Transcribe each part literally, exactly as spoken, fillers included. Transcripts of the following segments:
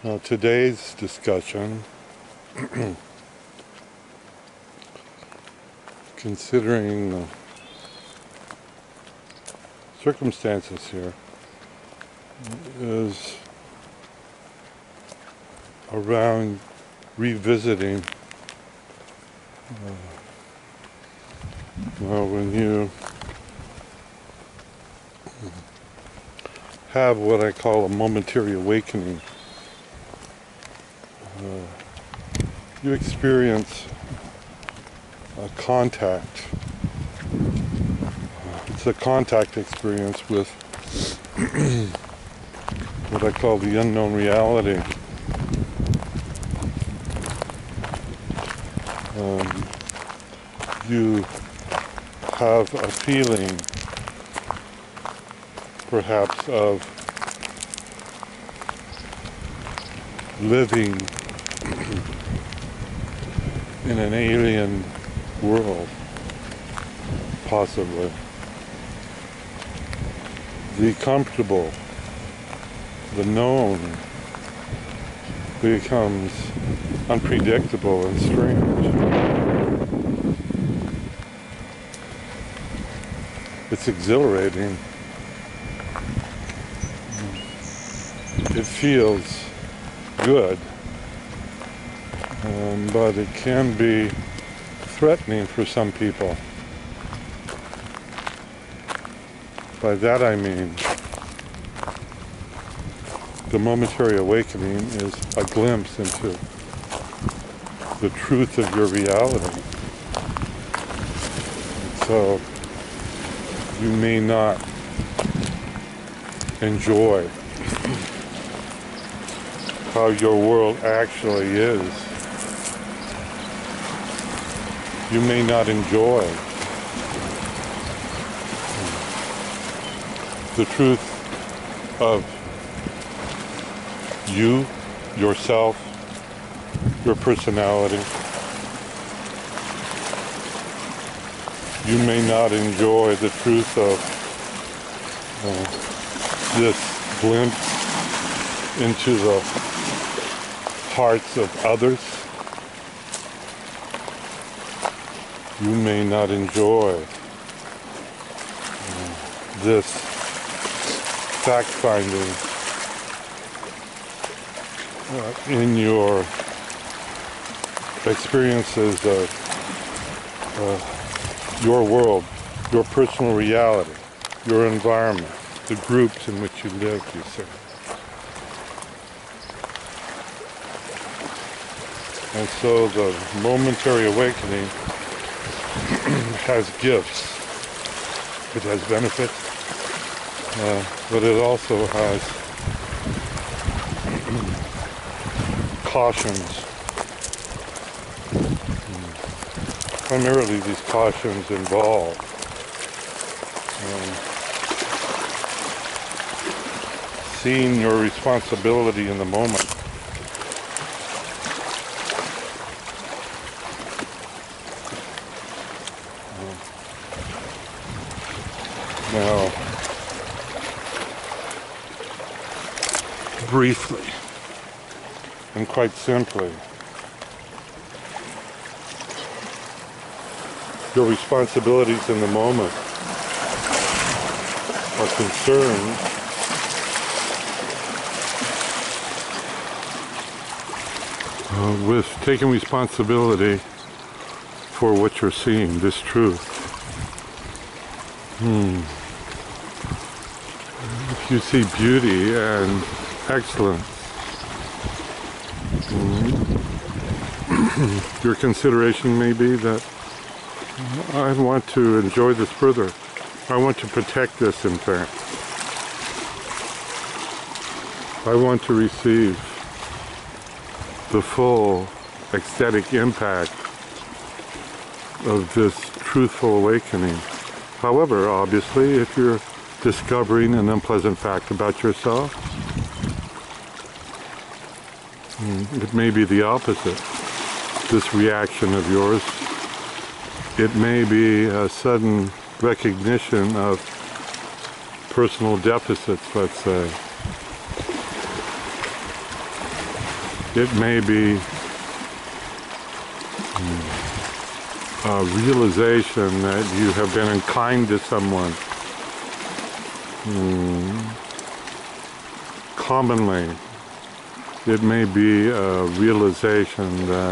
Now, today's discussion, considering the circumstances here, is around revisiting uh, well, when you have what I call a momentary awakening, uh, you experience a contact. Uh, it's a contact experience with what I call the unknown reality. Um, you have a feeling, perhaps, of living in an alien world, possibly. The comfortable, the known, becomes unpredictable and strange. It's exhilarating. It feels good, um, but it can be threatening for some people. By that I mean the momentary awakening is a glimpse into the truth of your reality. So you may not enjoy how your world actually is. You may not enjoy the truth of you, yourself, your personality. You may not enjoy the truth of uh, this glimpse into the hearts of others. You may not enjoy uh, this fact-finding uh, in your experiences of uh, your world, your personal reality, your environment, the groups in which you live, you see. And so the momentary awakening has gifts, it has benefits, uh, but it also has cautions. Primarily these cautions involve um, seeing your responsibility in the moment. Now, briefly and quite simply, your responsibilities in the moment are concerned uh, with taking responsibility for what you're seeing, this truth. Hmm. If you see beauty and excellence, mm, your consideration may be that I want to enjoy this further. I want to protect this, in fact. I want to receive the full ecstatic impact of this truthful awakening. However, obviously, if you're discovering an unpleasant fact about yourself, it may be the opposite. This reaction of yours, it may be a sudden recognition of personal deficits, let's say. It may be a realization that you have been unkind to someone. Mm. Commonly, it may be a realization that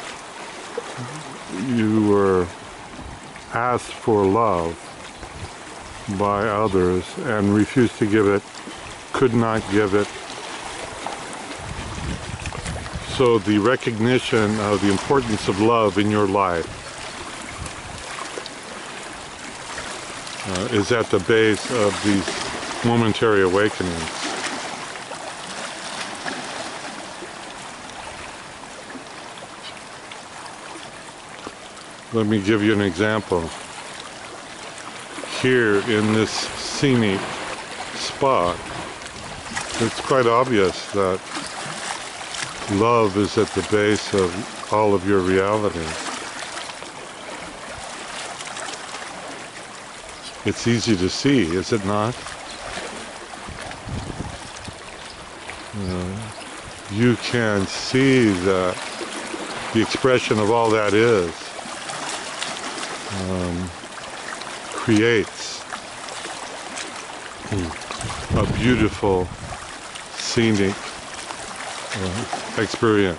you were asked for love by others and refused to give it, could not give it. So the recognition of the importance of love in your life uh, is at the base of these momentary awakenings. Let me give you an example. Here in this scenic spot, it's quite obvious that love is at the base of all of your reality. It's easy to see, is it not? Uh, you can see that the expression of all that is um, creates a beautiful scenic uh, experience.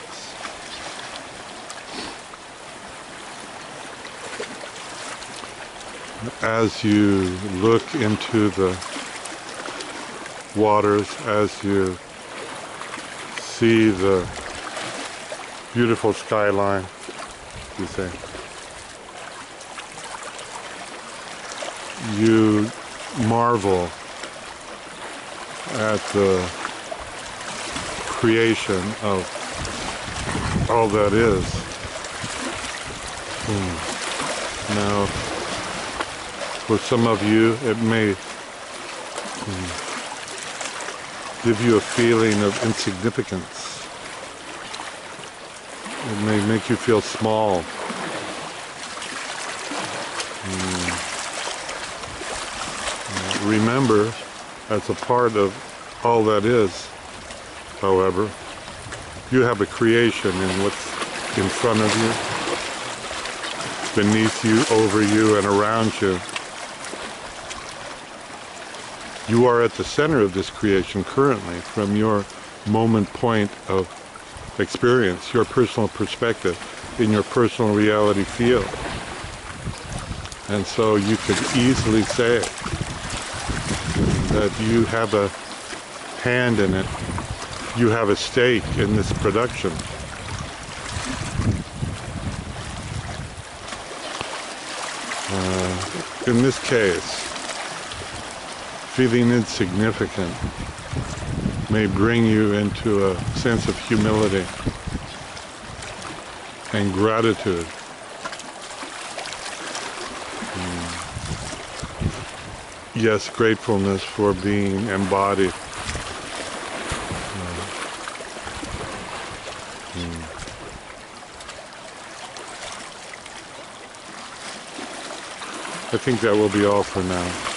As you look into the waters, as you see the beautiful skyline, you say, you marvel at the creation of all that is. Hmm. Now, for some of you, it may hmm, give you a feeling of insignificance. It may make you feel small. Hmm. Remember, as a part of all that is, however, you have a creation in what's in front of you, beneath you, over you, and around you. You are at the center of this creation currently from your moment point of experience, your personal perspective, in your personal reality field. And so you could easily say that you have a hand in it, you have a stake in this production. Uh, in this case, feeling insignificant may bring you into a sense of humility and gratitude. Yes, gratefulness for being embodied. Uh, mm. I think that will be all for now.